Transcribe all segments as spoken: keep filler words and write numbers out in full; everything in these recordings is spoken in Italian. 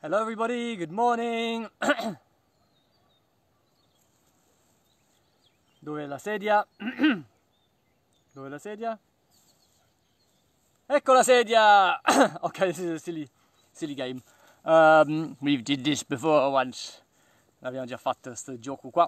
Hello everybody, good morning. Dove è la sedia? Dove è la sedia? Ecco la sedia! Ok, this is a silly, silly game. Um, we did this before once. L'abbiamo già fatto questo gioco qua.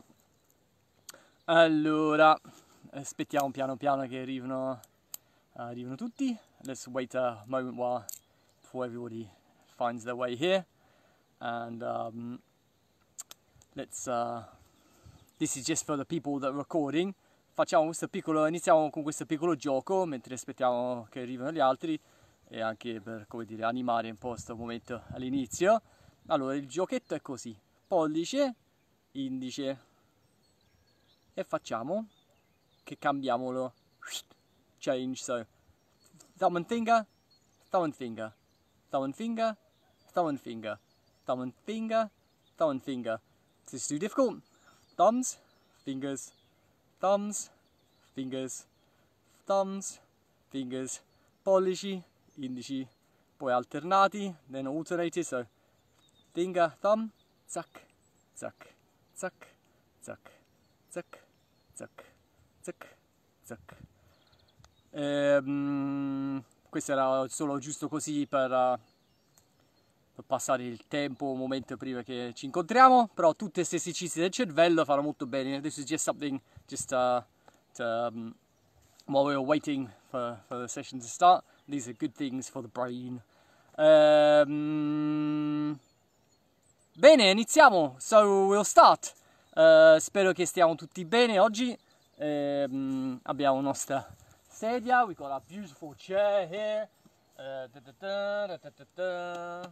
Allora, aspettiamo piano piano che arrivino, arrivino tutti. Let's wait a moment while before everybody finds their way here. And um, let's uh, this is just for the people that are recording. Facciamo questo piccolo, iniziamo con questo piccolo gioco mentre aspettiamo che arrivino gli altri, e anche per, come dire, animare un po' questo momento all'inizio. Allora, il giochetto è così: pollice, indice, e facciamo che cambiamolo, change, so thumb and finger, thumb and finger, thumb and finger, thumb and finger, thumb and finger, thumb and finger. This is too difficult. Thumbs, fingers, thumbs, fingers, thumbs, fingers, pollici, indici, poi alternati, then alternated, so finger, thumb, zac, zac, zac, zac, zac, zac, zac, zac. Ehm, questo era solo giusto così per... Uh, per passare il tempo un momento prima che ci incontriamo, però tutti questi esercizi del cervello fanno molto bene. This is just something just uh, to, um, while we were waiting for, for the session to start. These are good things for the brain. Um, bene, iniziamo. So we'll start. Uh, spero che stiamo tutti bene oggi. Um, abbiamo la nostra sedia. We got our beautiful chair here. Uh, da, da, da, da, da, da.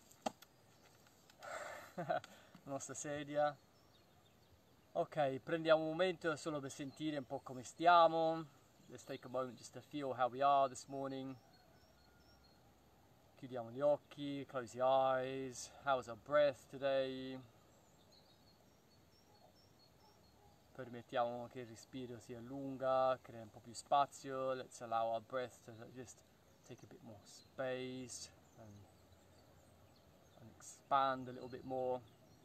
La nostra sedia. Ok, prendiamo un momento solo per sentire un po' come stiamo. Let's take a moment just to feel how we are this morning. Chiudiamo gli occhi, close the eyes. How's our breath today? Permettiamo che il respiro si allunga, crea un po' più spazio. Let's allow our breath to just take a bit more space and expand a little bit more.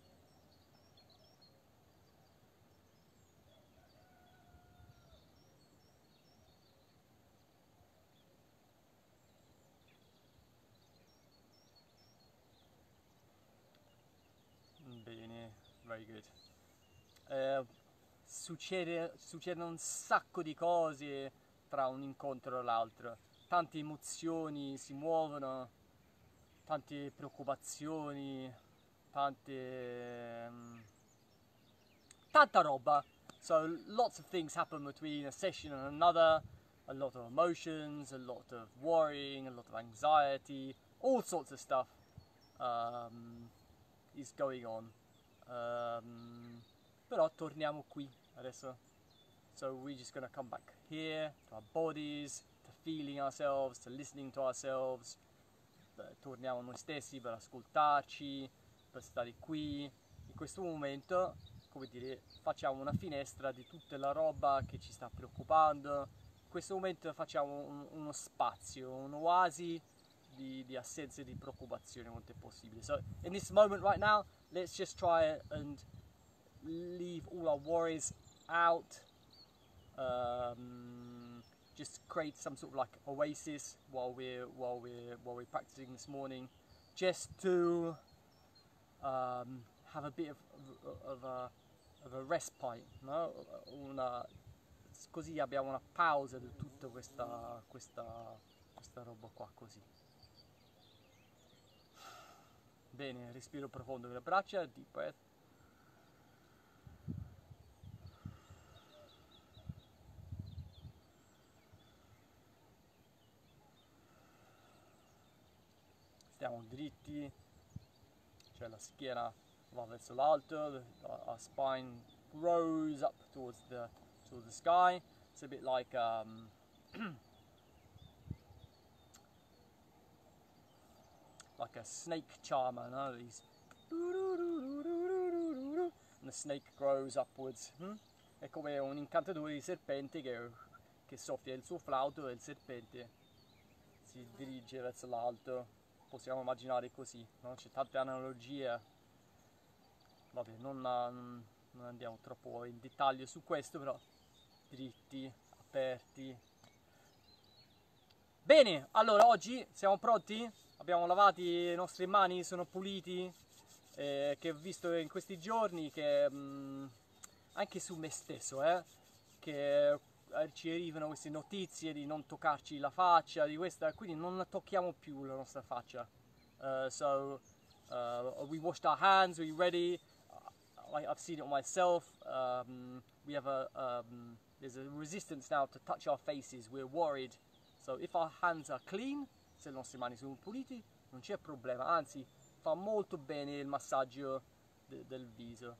Bene, very good. Eh, succede, succedono un sacco di cose tra un incontro e l'altro. Tante emozioni si muovono, tante preoccupazioni, tante... Um, tanta roba. So lots of things happen between a session and another. A lot of emotions, a lot of worrying, a lot of anxiety, all sorts of stuff um, is going on. Um, però torniamo qui adesso. So we're just gonna come back here to our bodies, to feeling ourselves, to listening to ourselves. Torniamo a noi stessi per ascoltarci, per stare qui. In questo momento, come dire, facciamo una finestra di tutta la roba che ci sta preoccupando. In questo momento facciamo un, uno spazio, un'oasi di, di assenza di preoccupazione quanto è possibile. So in this moment right now, let's just try and leave all our worries out. Um, just create some sort of like oasis while we're while we're while we're practicing this morning, just to um, have a bit of, of a of a respite, no? Una, così abbiamo una pausa di tutta questa questa questa roba qua, così. Bene, respiro profondo con le braccia, deep breath. Stiamo dritti, cioè la schiena va verso l'alto, our spine grows up towards the towards the sky. It's a bit like um, like a snake charmer, no? These, and the snake grows upwards. Hmm? È come un incantatore di serpente che, che soffia il suo flauto e il serpente si dirige verso l'alto. possiamo immaginare così, no? C'è tante analogie, vabbè, non, non, non andiamo troppo in dettaglio su questo, però dritti, aperti. Bene, allora oggi siamo pronti? Abbiamo lavato le nostre mani, sono puliti, eh, che ho visto in questi giorni che mh, anche su me stesso, eh, che ci arrivano queste notizie di non toccarci la faccia, di questa, quindi non tocchiamo più la nostra faccia. Uh, so uh, we washed our hands, we ready. Like I've seen it on myself. Um, we have a um, there's a resistance now to touch our faces. We're worried. So if our hands are clean, se le nostre mani sono pulite, non c'è problema. Anzi, fa molto bene il massaggio de del viso.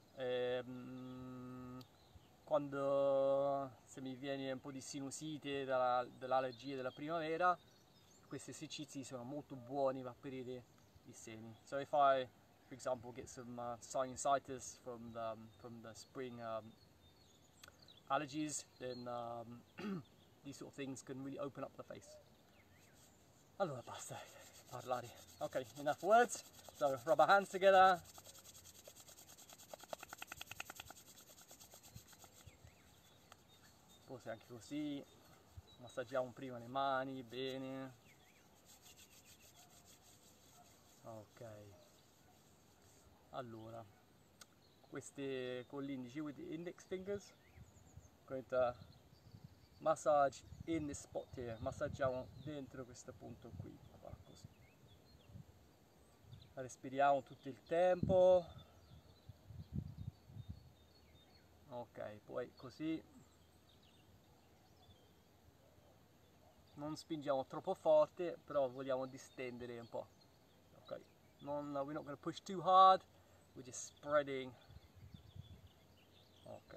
Ehm, quando se mi viene un po' di sinusite dall'allergia della primavera, questi esercizi sono molto buoni per aprire i seni. So if I, for example, get some uh, sinusitis from the, um, from the spring um, allergies, then um, these sort of things can really open up the face. Allora basta parlare. Okay, enough words. So rub our hands together. Forse anche così. Massaggiamo prima le mani, bene. Ok. Allora, queste con l'indice, with the index fingers, going to massage in this spot here. Massaggiamo dentro questo punto qui, qua, così. Respiriamo tutto il tempo. Ok, poi così. Non spingiamo troppo forte, però vogliamo distendere un po'. Ok, non, we're not going to push too hard, we're just spreading. Ok.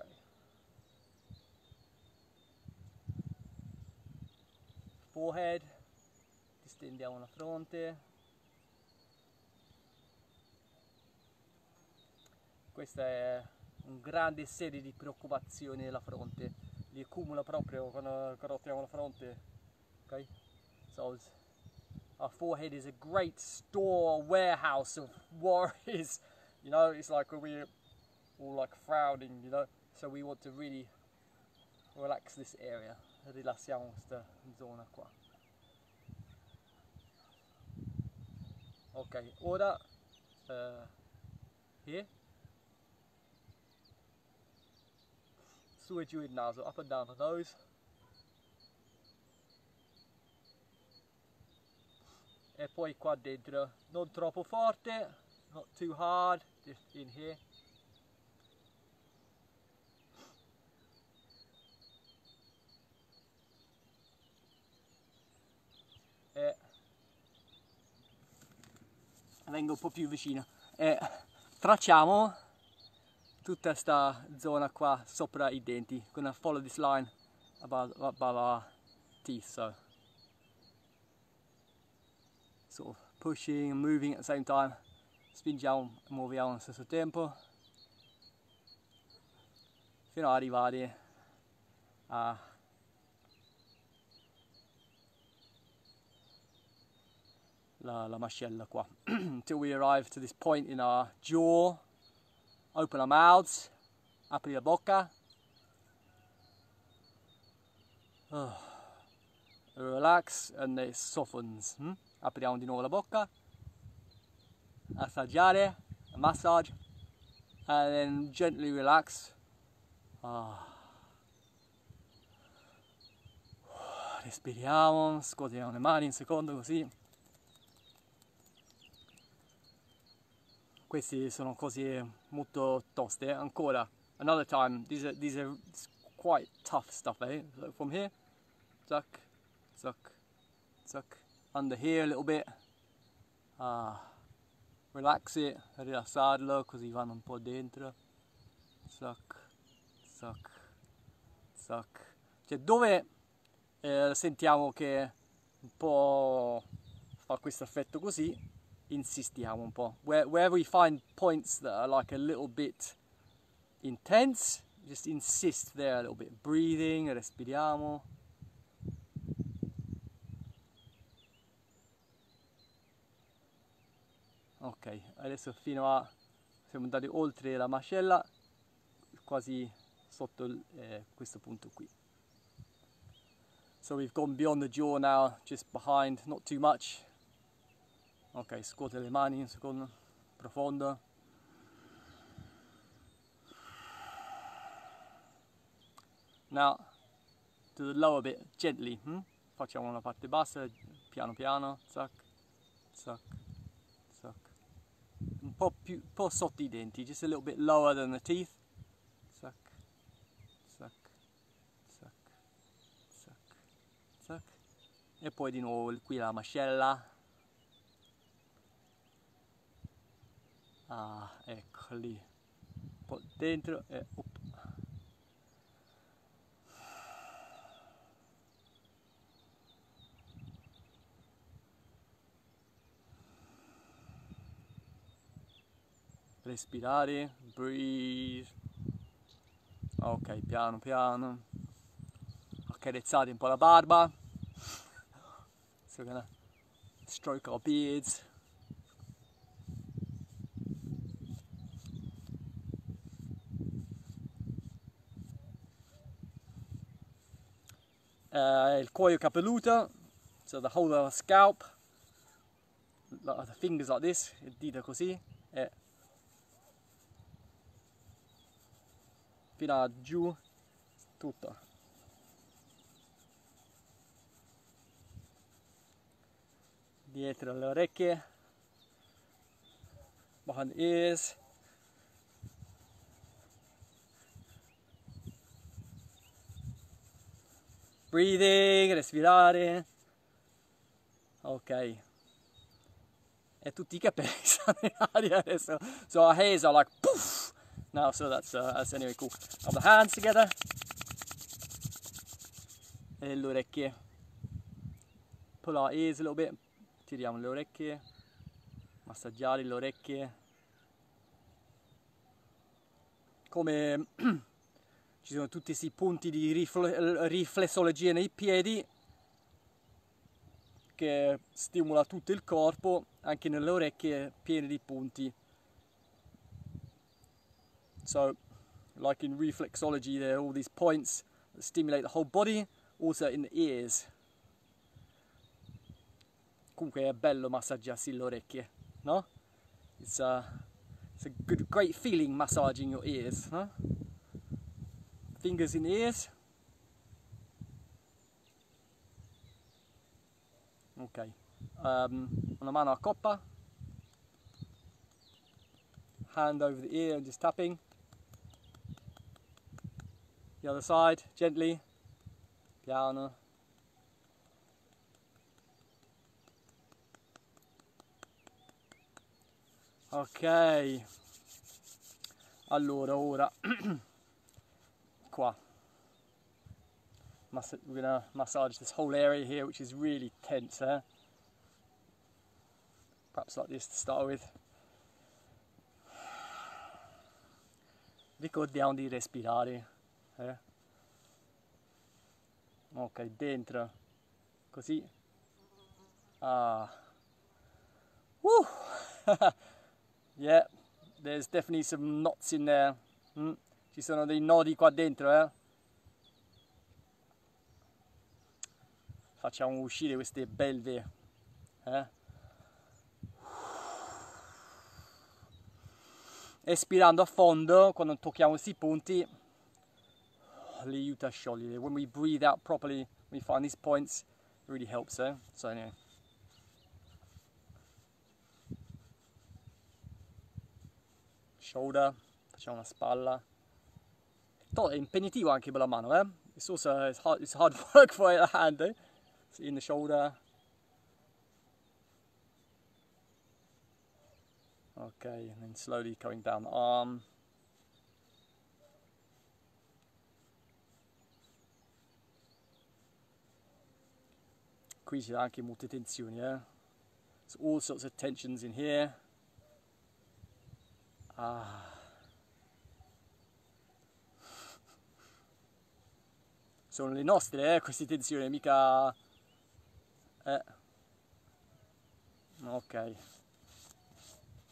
Forehead, distendiamo la fronte. Questa è un grande serie di preoccupazioni nella fronte, li accumula proprio quando carottiamo la fronte. Okay, so our forehead is a great store warehouse of worries. You know, it's like when we're all like frowning, you know, so we want to really relax this area. Rilassiamo questa zona qua. Ok, ora uh, here, su e giù il naso, up and down the nose. E poi qua dentro, non troppo forte, not too hard, just in here. E vengo un po' più vicino e tracciamo tutta sta zona qua sopra i denti. Gonna follow this line above, above our teeth, so sort of pushing and moving at the same time. Spingiamo e muoviamo allo stesso tempo fino ad arrivare a la, la mascella qua. Until we arrive to this point in our jaw. Open our mouths, apri la bocca. Oh. Relax and it softens. Hmm? Apriamo di nuovo la bocca. Assaggiare, massage, and then gently relax. Ah. Respiriamo, scuotiamo le mani un secondo così. Queste sono cose molto toste, ancora. Another time, these are, these are quite tough stuff, eh? So from here, zuck, zuck, zuck, under here a little bit. Ah. Relax it, rilassarlo, così vanno un po' dentro. Zuck, zuck, zuck. Cioè dove eh, sentiamo che un po' fa questo effetto così, insistiamo un po'. Where, wherever we find points that are like a little bit intense, just insist there a little bit. Breathing, respiriamo. Ok, adesso fino a, siamo andati oltre la mascella, quasi sotto il, eh, questo punto qui. So we've gone beyond the jaw now, just behind, not too much. Ok, scuote le mani un secondo, profondo. Now, to the lower bit, gently. Hmm? Facciamo una parte bassa, piano piano, zac, zac, zac. Un po' più, un po' sotto i denti, just a little bit lower than the teeth. Zac, zac, zac, zac, zac. E poi di nuovo qui la mascella. Ah, ecco lì. Un po' dentro e up. Respirare, breathe. Ok, piano piano. Accarezzate un po' la barba. So we're gonna stroke our beards. Uh, il cuoio capelluto, so the whole of our scalp, the fingers like this, le dita così, e fino a giù, tutto. Dietro le orecchie, behind the ears. Breathing, respirare. Ok. E tutti i capelli sono in aria adesso. So our hairs are like poof. Now, so that's, uh, that's anyway cool. Have the hands together. E le orecchie. Pull our ears a little bit. Tiriamo le orecchie. Massaggiare le orecchie. Come ci sono tutti questi punti di rifle riflessologia nei piedi che stimola tutto il corpo, anche nelle orecchie piene di punti. So, like in reflexology, there are all these points that stimulate the whole body, also in the ears. Comunque è bello massaggiarsi le orecchie, no? It's a, it's a good, great feeling massaging your ears, no? Fingers in the ears. Ok, um, una mano a coppa. Hand over the ear and just tapping. The other side, gently, piano. Ok, allora ora qua. We're gonna massage this whole area here, which is really tense, eh? Perhaps like this to start with. Ricordiamo di respirare, eh? Ok, dentro, così. Ah. Woo! Yeah, there's definitely some knots in there. Mm. Ci sono dei nodi qua dentro, eh? Facciamo uscire queste belve, eh? Espirando a fondo quando tocchiamo questi punti li aiuta a sciogliere. When we breathe out properly, we find these points, it really helps, eh? So anyway. Shoulder, facciamo una spalla. È impegnativo anche per la mano, eh? It's also it's hard, it's hard work for the hand, eh? So in the shoulder. Okay, and then slowly going down the arm. Qui c'è anche molte tensioni, eh? So all sorts of tensions in here. Ah. Sono le nostre, eh, queste tensioni, mica... Eh. Ok.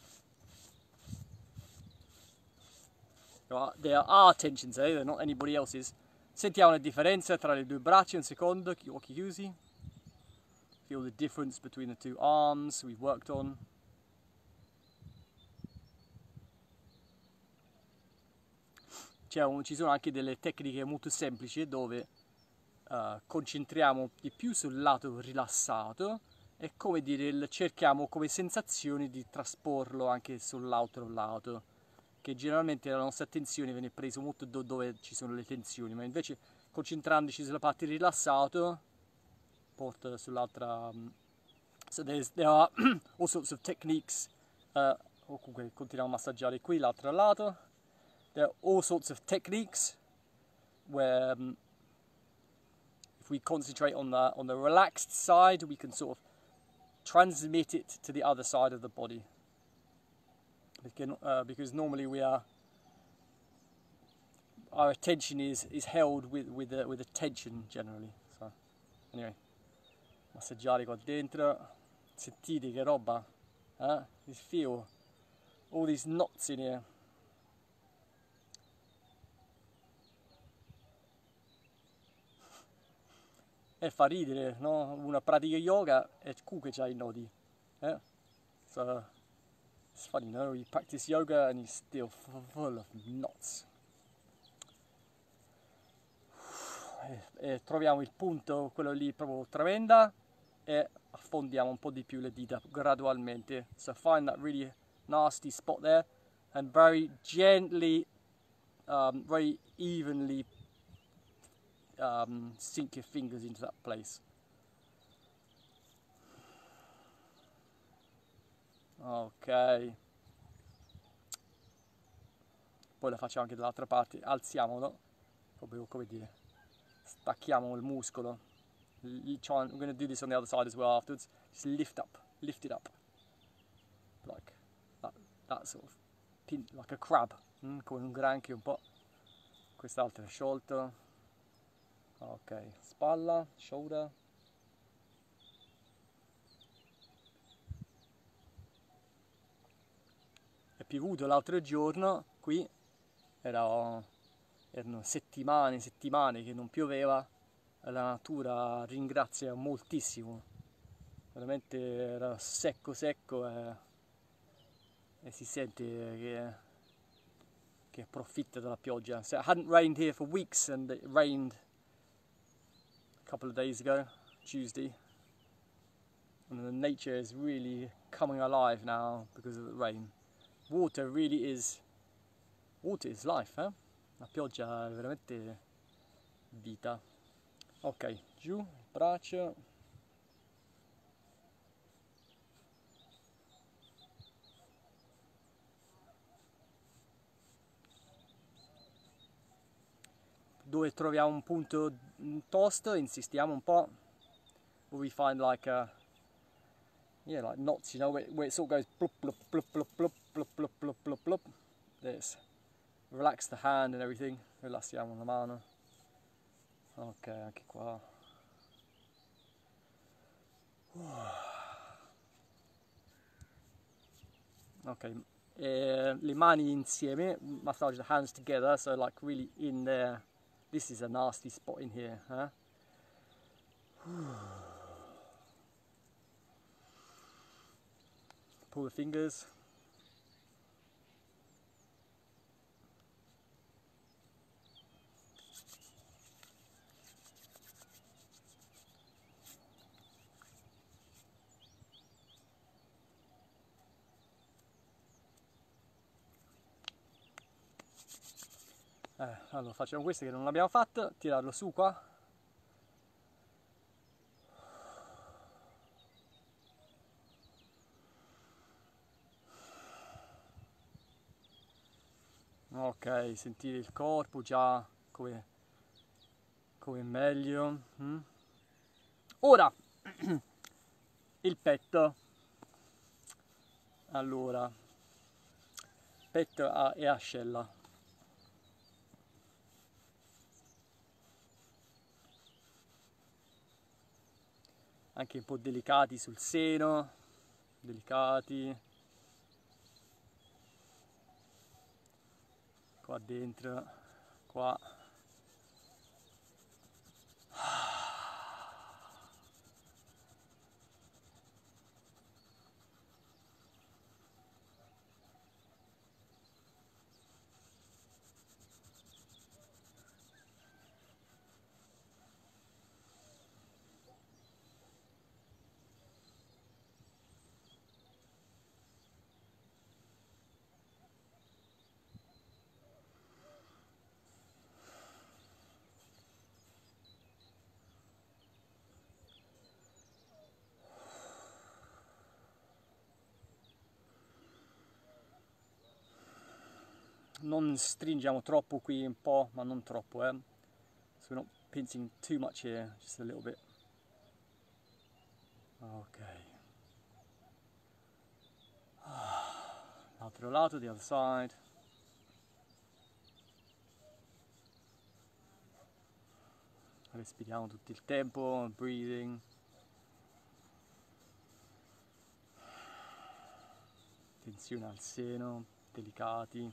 There are our tensions, eh? They're not anybody else's. Sentiamo la differenza tra le due braccia un secondo, occhi chiusi. Feel the difference between the two arms we've worked on. Ci sono anche delle tecniche molto semplici dove uh, concentriamo di più sul lato rilassato e, come dire, cerchiamo come sensazioni di trasporlo anche sull'altro lato, che generalmente la nostra attenzione viene presa molto do dove ci sono le tensioni, ma invece concentrandoci sulla parte rilassata porta sull'altra. Um, so there are all sorts of techniques, uh, o comunque continuiamo a massaggiare qui l'altro lato. There are all sorts of techniques where um, if we concentrate on the on the relaxed side, we can sort of transmit it to the other side of the body. Because, uh, because normally we are our attention is is held with with a, with a tension generally. So anyway, massaggiare qua dentro, sentite che roba, eh? You feel all these knots in here. E fa ridere, no? Una pratica yoga e comunque c'hai i nodi. Eh? So, it's funny, no? You practice yoga and you're still full of knots. E, e troviamo il punto, quello lì proprio tremenda, e affondiamo un po' di più le dita gradualmente. So find that really nasty spot there and very gently, um, very evenly Um, sink your fingers into that place. Ok. Poi la facciamo anche dall'altra parte. Alziamolo. Proprio come dire. Stacchiamo il muscolo. We're going to do this on the other side as well afterwards. Just lift up. Lift it up. Like that, that sort of pin, like a crab. Mm, come un granchio un po'. Quest'altro è sciolto. Ok, spalla, shoulder. È piovuto l'altro giorno, qui Era, erano settimane e settimane che non pioveva, la natura ringrazia moltissimo, veramente era secco secco e, e si sente che, che approfitta della pioggia. So it hadn't rained here for weeks and it rained a couple of days ago, Tuesday, and the nature is really coming alive now because of the rain. Water really is, water is life, eh? La pioggia è veramente vita. Ok, giù, braccio. Dove troviamo un punto tosto, insistiamo un po'. Where we find like a, yeah, like knots, you know, where, where it sort of goes blup, blup, blup, blup, blup, blup, blup, blup, blup, blup. This. Relax the hand and everything. Rilassiamo la mano. Ok, anche qua. Ok, e le mani insieme, massage the hands together, so like really in there. This is a nasty spot in here, huh? Pull the fingers. Eh, allora facciamo questo che non l'abbiamo fatto, tirarlo su qua. Ok, sentire il corpo già come, come meglio. Mm? Ora, il petto. Allora, petto e ascella. Anche un po' delicati sul seno, delicati. Qua qua dentro, qua. Non stringiamo troppo qui, un po', ma non troppo, eh. So we're not pinching too much here, just a little bit. Ok. L'altro lato, the other side. Respiriamo tutto il tempo, breathing. Tensione al seno, delicati.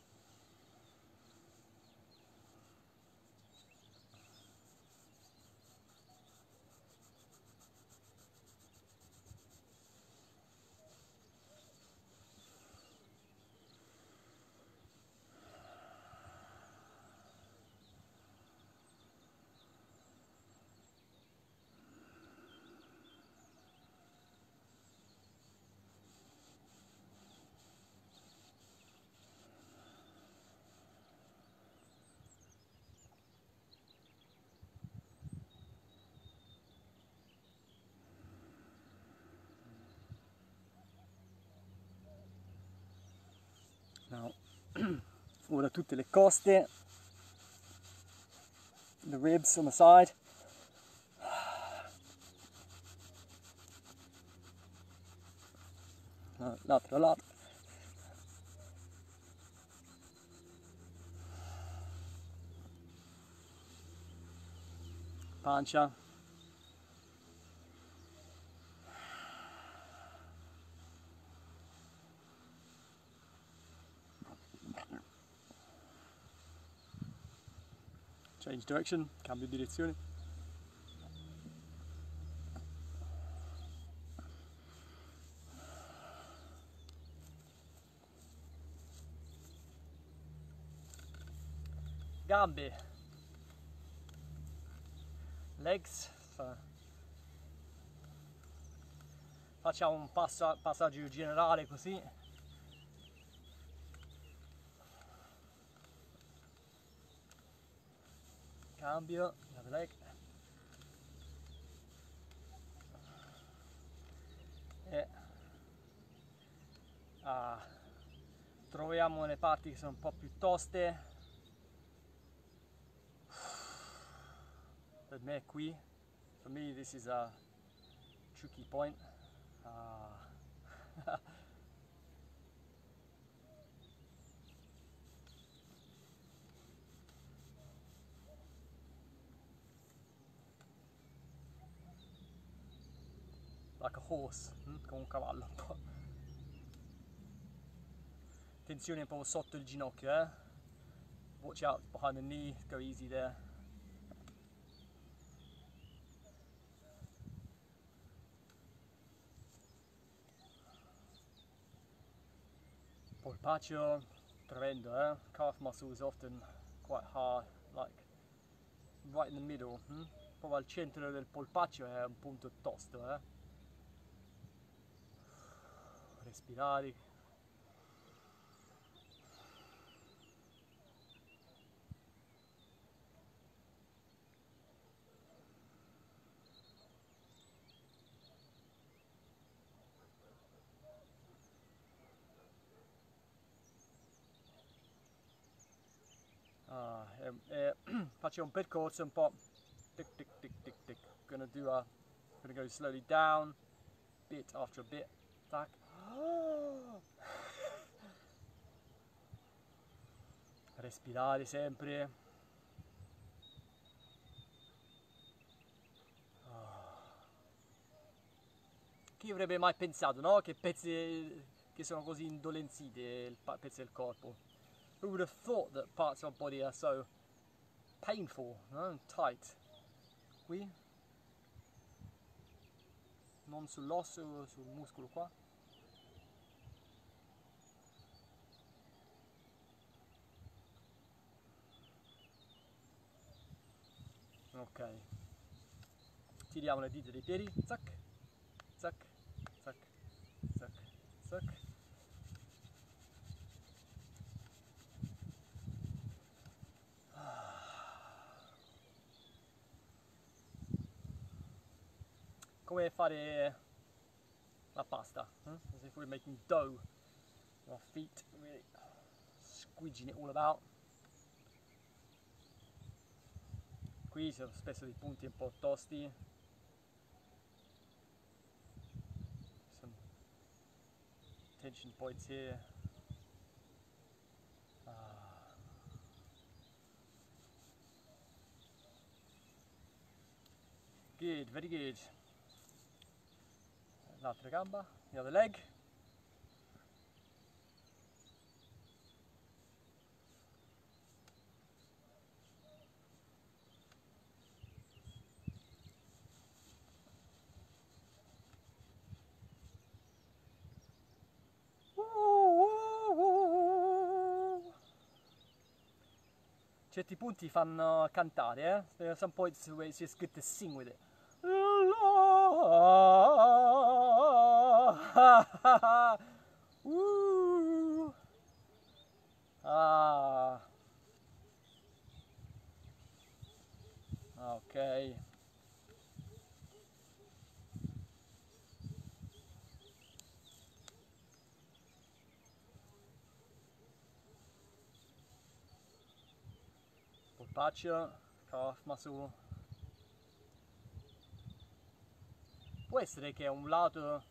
Now, ora tutte le coste, the ribs on the side. L'altro lato. Pancia. Change direction, cambio direzione. Gambe. Legs. Facciamo un passa, passaggio generale così. Cambio, the leg. E ah, troviamo le parti che sono un po' più toste. Per me è qui. For me this is a tricky point. Ah. Like a horse, hm? Come un cavallo un po'. Tensione un po' sotto il ginocchio, eh? Watch out behind the knee, go easy there. Polpaccio, tremendo, eh? Calf muscle is often quite hard, like right in the middle, hm? Proprio al centro del polpaccio è un punto tosto, eh? Respirare. Ah, e, e, faccio un percorso un po' tic tic tic tic tic. Gonna do a gonna go slowly down, bit after a bit. Tac. Respirare sempre. Chi avrebbe mai pensato, no? Che pezzi che sono così indolenzite, il pezzi del corpo. Who would have thought that parts of our body are so painful, no? Tight? Qui, non sull'osso, sul muscolo qua. Ok, tiriamo le dita dei piedi, zac, zac, zac, zac, zac. Come fare la pasta, eh? As if we're making dough. Our feet, really squeeging it all about. Qui ci sono spesso dei punti un po' tosti. Some tension points here. Ah. Good, very good. L'altra gamba, the other leg. Certi punti fanno cantare, eh? There are some points where it's just good to sing with it. Ah. Ok. Polpaccio, calf muscle. Può essere che è un lato,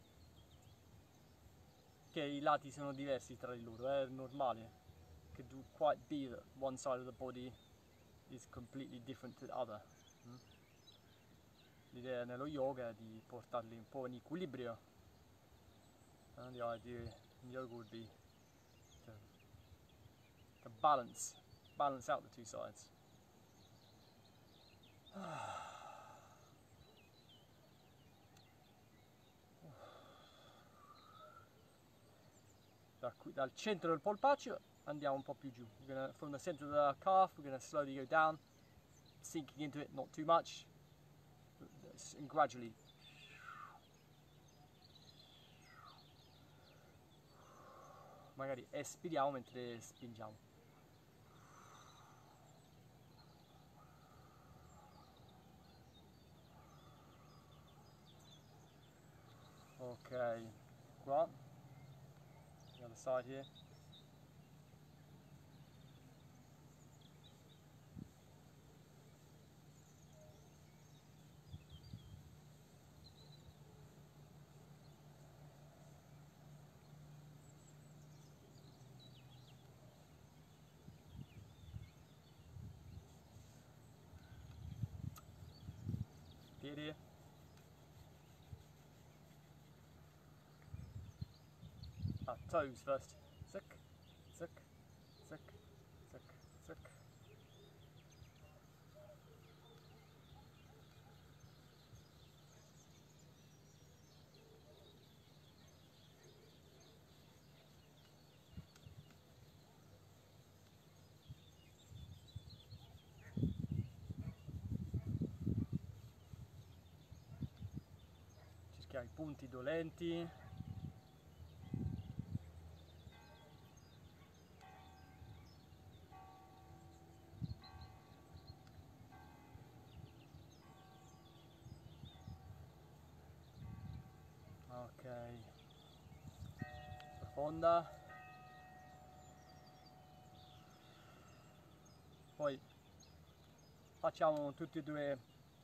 che i lati sono diversi tra di loro, è normale. Could quite be that one side of the body is completely different to the other. Mm? L'idea nello yoga è di portarli un po' in equilibrio. And the idea in yoga would be to, to balance, balance out the two sides. Da qui, dal centro del polpaccio andiamo un po' più giù. We're gonna, from the center of the calf, we're going to slowly go down, sinking into it, not too much, and gradually. Magari espiriamo mentre spingiamo. Ok, qua, the other side here. Piedi. Ah, toes first. Zick, zick, zick, zick, zick. Cerchiamo i punti dolenti. Ok, profonda. Poi facciamo tutti e due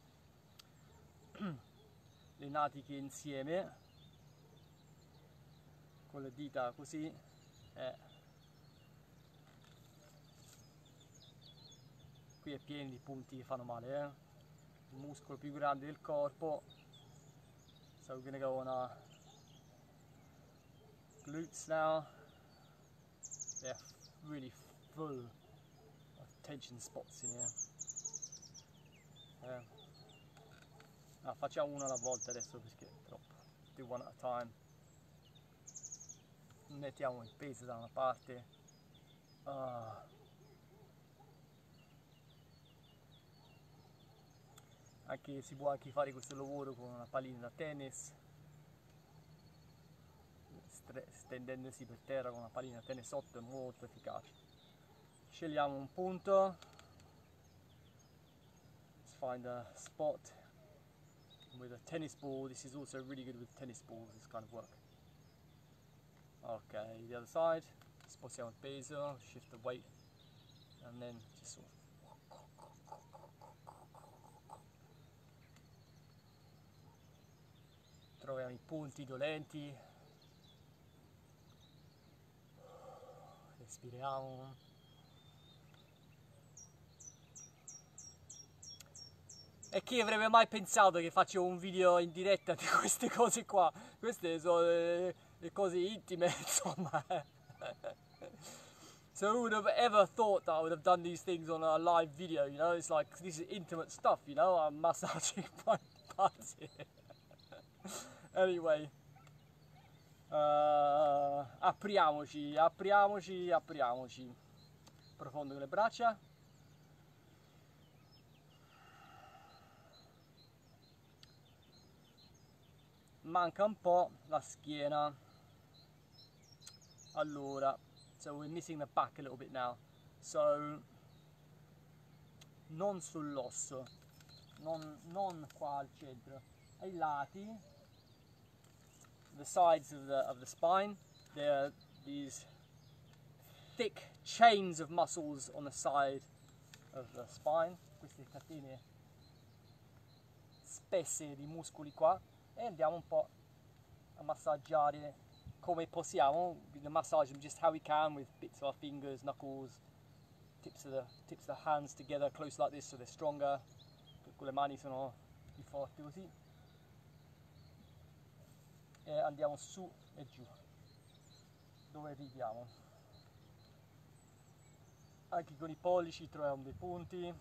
le natiche insieme con le dita così. Eh. Qui è pieno di punti che fanno male, eh? Il muscolo più grande del corpo. So we're gonna go on our glutes now. They're really full of tension spots in here. Eh. Ah, facciamo una alla volta adesso perché è troppo. Do one at a time. Mettiamo il peso da una parte. Ah. Anche, si può anche fare questo lavoro con una pallina da tennis, stendendosi per terra con una pallina da tennis sotto, è molto efficace. Scegliamo un punto. Let's find a spot. With a tennis ball, this is also really good with tennis balls, this kind of work. Ok, the other side, spostiamo il peso, shift the weight, and then just sort of troviamo i punti dolenti, respiriamo. E chi avrebbe mai pensato che faccio un video in diretta di queste cose qua? Queste sono le, le cose intime, insomma. So who would have ever thought that I would have done these things on a live video, you know? It's like, this is intimate stuff, you know? I'm massaging my parts here. Anyway. Uh, apriamoci, apriamoci, apriamoci. Profondo con le braccia. Manca un po' la schiena. Allora, so we're missing the back a little bit now. So, non sull'osso, non, non qua al centro, ai lati, the sides of the, of the spine, there are these thick chains of muscles on the side of the spine, queste catene spesse di muscoli qua, e andiamo un po' a massaggiare come possiamo. We can massage them just how we can with bits of our fingers, knuckles, tips of the tips of the hands together close like this so they're stronger. Con le mani sono più forti così. E andiamo su e giù dove arriviamo. Anche con i pollici troviamo dei punti.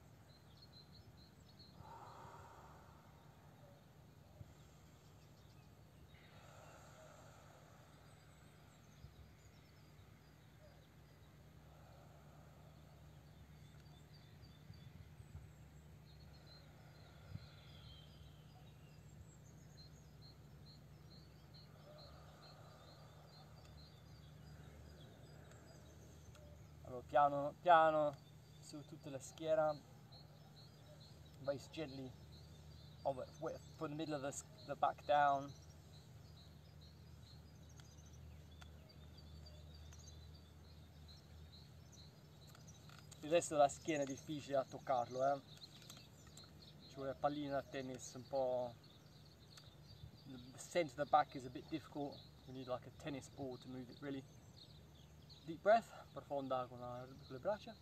Piano piano su tutta la schiena, race gently over, from the middle of the, the back down. Il resto della schiena è difficile da toccarlo, eh. Ci vuole pallina da tennis un po'. The center of the back is a bit difficult. We need like a tennis ball to move it really. Deep breath, profonda con, la, con le braccia.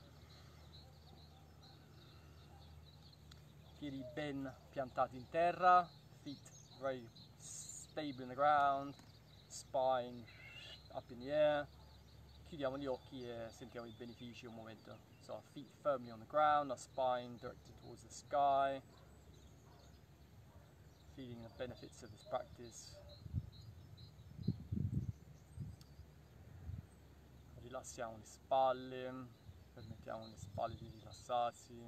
Piedi ben piantati in terra, feet very stable in the ground, spine up in the air. Chiudiamo gli occhi e sentiamo i benefici un momento. So our feet firmly on the ground, our spine directed towards the sky. Feeling the benefits of this practice. Rilassiamo le spalle, permettiamo alle spalle di rilassarsi,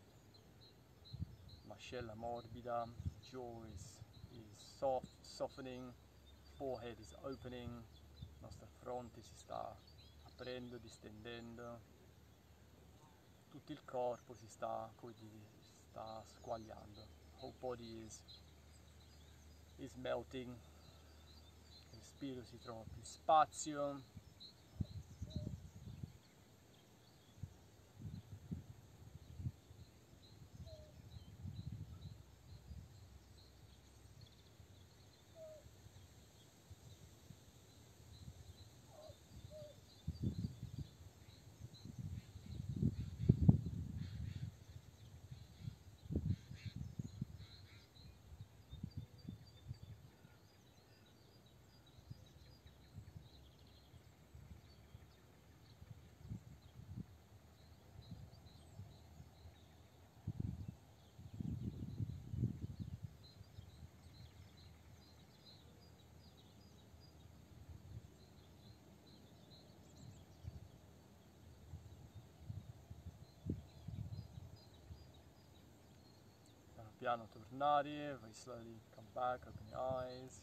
mascella morbida, jaw is, is soft, softening, forehead is opening, la nostra fronte si sta aprendo, distendendo, tutto il corpo si sta, come dire, si sta squagliando, whole body is, is melting, il respiro si trova più spazio. piano tornare, very slowly come back, open your eyes.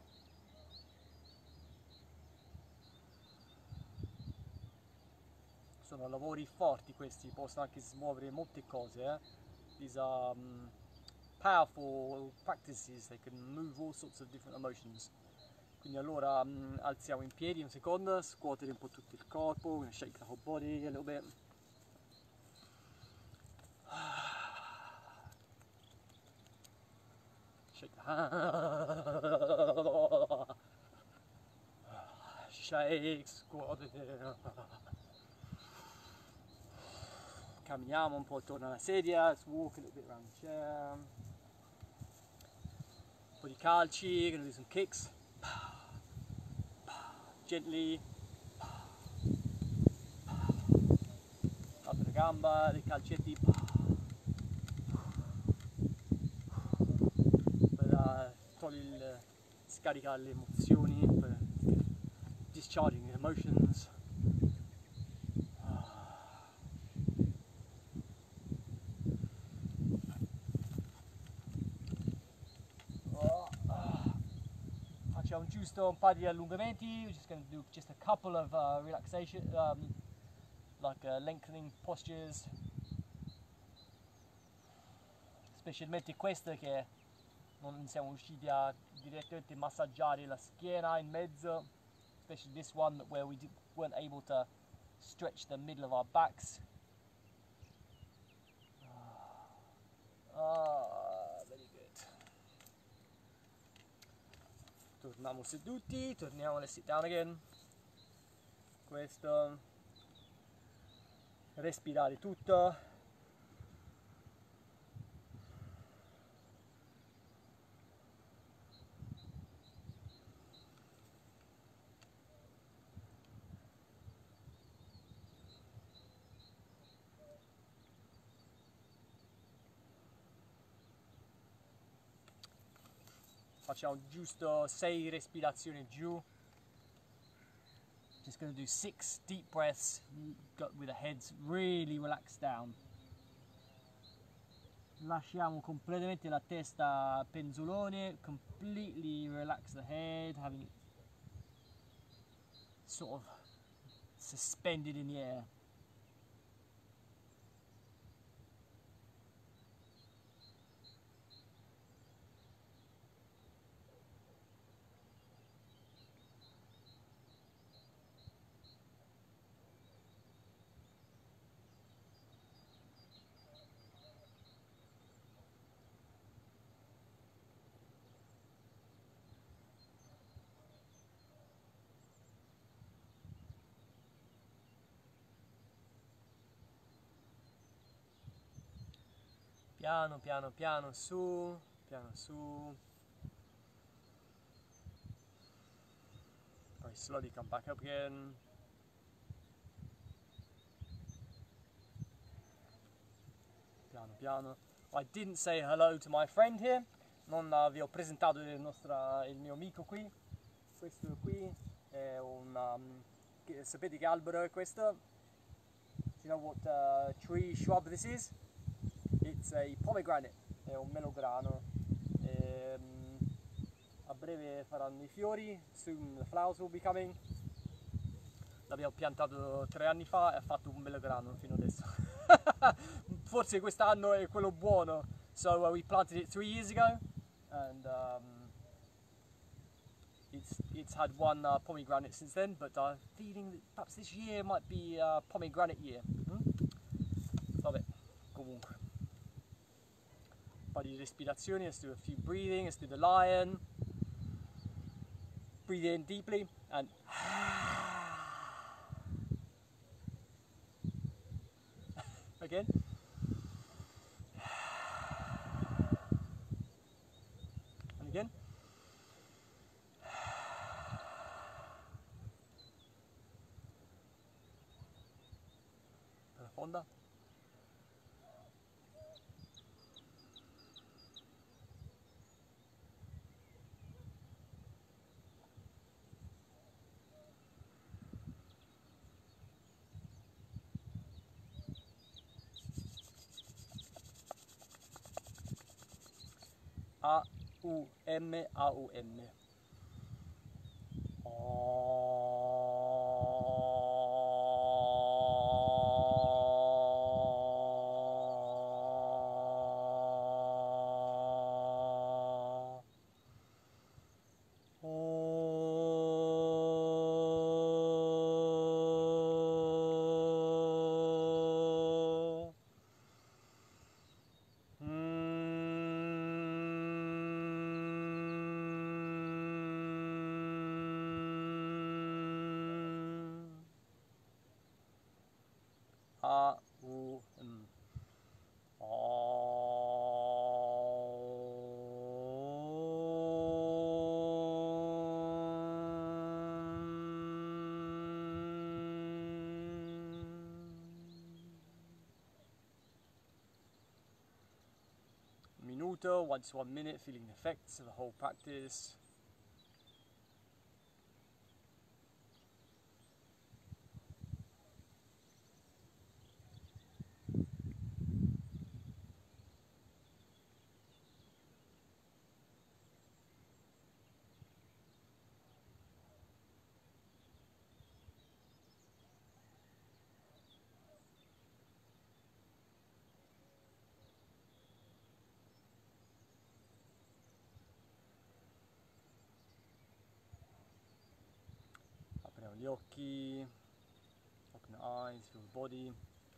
Sono lavori forti questi, possono anche smuovere molte cose. Eh? These are um, powerful practices, they can move all sorts of different emotions. Quindi allora um, alziamo in piedi un secondo, scuotere un po' tutto il corpo, we're gonna shake the whole body a little bit. Shake the hand. Shake, scuotere. Camminiamo un po' attorno alla sedia, let's walk a little bit around the chair. Un po' di calci, gonna do some kicks. Gently. Altra gamba, dei calcetti. Per uh, togliere, scaricare le emozioni, per discharging the emotions. Facciamo giusto un paio di allungamenti. We're just going to do just a couple of uh, relaxation, um, like uh, lengthening postures. Specialmente queste che non siamo riusciti a direttamente massaggiare la schiena in mezzo. Especially this one where we did, weren't able to stretch the middle of our backs. Ah, very good. Torniamo seduti, torniamo a sit down again. Questo. Respirare tutto. Facciamo giusto sei respirazioni giù. Just going to do six deep breaths with the heads really relaxed down. Lasciamo completamente la testa penzolone, completely relax the head, having it sort of suspended in the air. Piano, piano, piano su, piano su. Very slowly come back up again. Piano, piano. I didn't say hello to my friend here. Non uh, vi ho presentato il, nostra, il mio amico qui. Questo qui è un... Um, che, sapete che albero è questo? Do you know what uh, tree shrub this is? It's a pomegranate, è un melograno. E, um, a breve faranno i fiori, soon the flowers will be coming. L'abbiamo piantato tre anni fa e ha fatto un melograno fino adesso. Forse quest'anno è quello buono. So uh, we planted it three years ago and um, it's, it's had one uh, pomegranate since then, but I'm feeling that perhaps this year might be a pomegranate year. Hmm? Vabbè, comunque. Un po' di respirazioni, let's do a few breathing, let's do the lion. Breathe in deeply and again. And again. Profonda. A U M A U M. A U M. Minuto, once one minute, feeling the effects of the whole practice. Apriamo gli occhi, open the eyes, feel the body.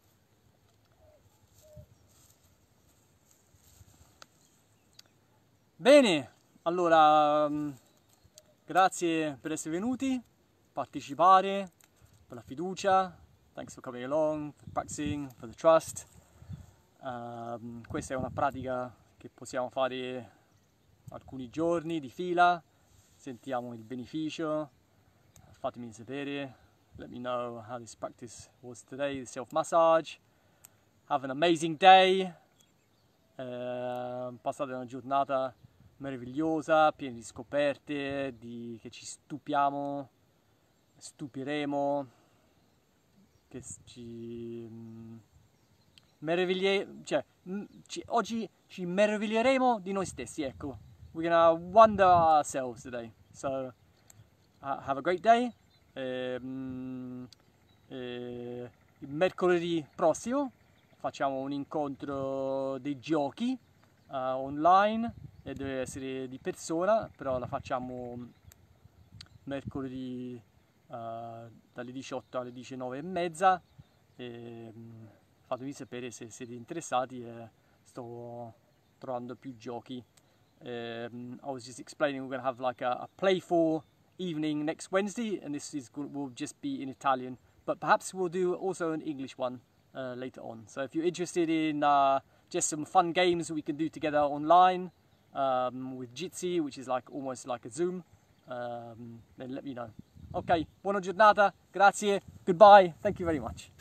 Bene, allora um, grazie per essere venuti, partecipare, per la fiducia, thanks for coming along, for practicing, for the trust. Um, questa è una pratica che possiamo fare alcuni giorni di fila, sentiamo il beneficio, fatemi sapere, let me know how this practice was today, the self-massage. Have an amazing day, uh, passate una giornata meravigliosa, piena di scoperte, di, che ci stupiamo, stupiremo, che ci mm, meraviglie, cioè, mm, ci, oggi ci meraviglieremo di noi stessi, ecco. We're gonna wonder ourselves today. So, uh, have a great day. Um, eh, il mercoledì prossimo facciamo un incontro dei giochi uh, online, e deve essere di persona, però la facciamo mercoledì uh, dalle diciotto alle diciannove e mezza. E, um, fatemi sapere se siete interessati, e sto trovando più giochi. Um, I was just explaining we're going to have like a, a playful evening next Wednesday, and this is will just be in Italian, but perhaps we'll do also an English one uh, later on. So if you're interested in uh, just some fun games we can do together online um, with Jitsi, which is like almost like a Zoom, um, then let me know. Ok, buona giornata, grazie, goodbye, thank you very much.